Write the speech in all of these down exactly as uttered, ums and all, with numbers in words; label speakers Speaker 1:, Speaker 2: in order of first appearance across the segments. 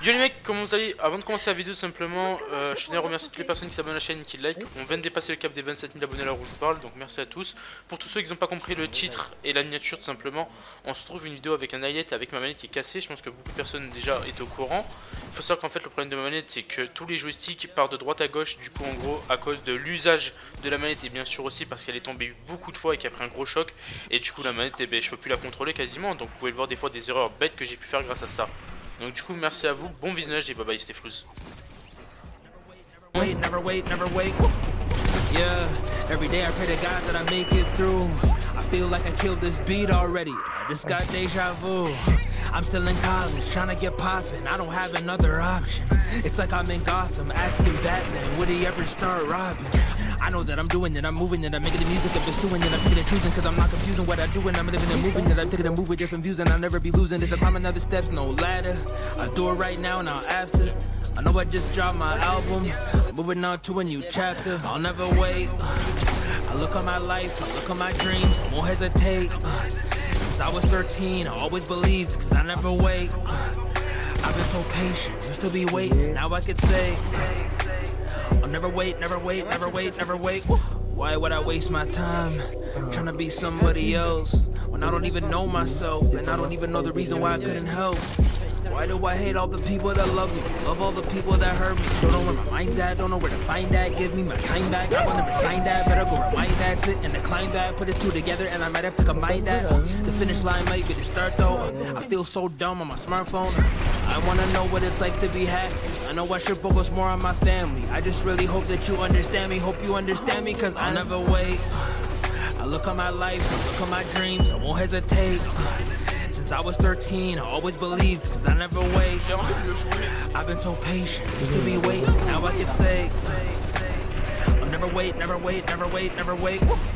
Speaker 1: Yo les mecs, comment vous allez? Avant de commencer la vidéo simplement, euh, je tenais à remercier toutes les personnes qui s'abonnent à la chaîne et qui like. On vient de dépasser le cap des vingt-sept mille abonnés à l'heure où je vous parle, donc merci à tous. Pour tous ceux qui n'ont pas compris le titre et la miniature tout simplement, on se trouve une vidéo avec un highlight avec ma manette qui est cassée. Je pense que beaucoup de personnes déjà étaient au courant. Il faut savoir qu'en fait le problème de ma manette c'est que tous les joysticks partent de droite à gauche. Du coup en gros à cause de l'usage de la manette et bien sûr aussi parce qu'elle est tombée beaucoup de fois et qu'elle a pris un gros choc. Et du coup la manette eh ben, je peux plus la contrôler quasiment. Donc vous pouvez le voir des fois des erreurs bêtes que j'ai pu faire grâce à ça. Donc du coup merci à vous, bon visionnage et bye bye c'était Flouz.
Speaker 2: Wait, never wait, never wait. Yeah, every day I pray to God that I make it through. I feel like I killed this beat already. I just got deja vu. I'm still in college, trying to get poppin'. I don't have another option. It's like I'm in Gotham, asking Batman, would he ever start robbing? I know that I'm doing it, I'm moving it, I'm making the music, I'm pursuing it, I'm picking and choosing, cause I'm not confusing what I do and I'm living and moving it, I'm taking a move with different views and I'll never be losing. This I climb another steps, no ladder. I do it right now, now after. I know I just dropped my album, I'm moving on to a new chapter. I'll never wait. I look on my life, I look on my dreams, I won't hesitate. Since I was thirteen, I always believed, cause I never wait. I've been so patient, used to be waiting, now I could say I'll never wait, never wait, never wait, never wait. Why would I waste my time trying to be somebody else when I don't even know myself and I don't even know the reason why I couldn't help? Why do I hate all the people that love me, love all the people that hurt me? Don't know where my mind's at, don't know where to find that. Give me my time back, I will never sign that. Better go remind that, sit and decline that. Put it two together and I might have to combine that. The finish line might be the start though. I feel so dumb on my smartphone. I wanna know what it's like to be happy. I know I should focus more on my family. I just really hope that you understand me. Hope you understand me, cause I never wait. I look on my life, I look on my dreams, I won't hesitate. Since I was thirteen, I always believed, cause I never wait. I've been so patient, used to be waiting, now I can say I'll never wait, never wait, never wait, never wait.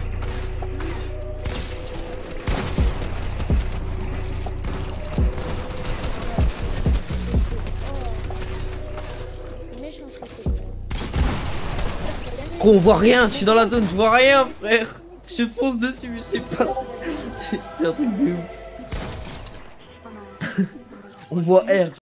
Speaker 3: Gros, on voit rien, je suis dans la zone, je vois rien, frère. Je fonce dessus, je sais pas. C'est un truc de ouf. On voit R.